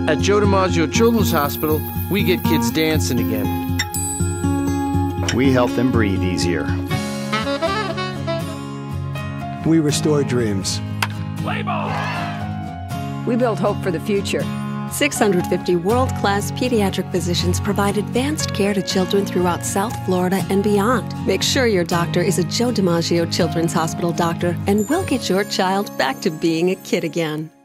At Joe DiMaggio Children's Hospital, we get kids dancing again. We help them breathe easier. We restore dreams. Play ball! We build hope for the future. 650 world-class pediatric physicians provide advanced care to children throughout South Florida and beyond. Make sure your doctor is a Joe DiMaggio Children's Hospital doctor, and we'll get your child back to being a kid again.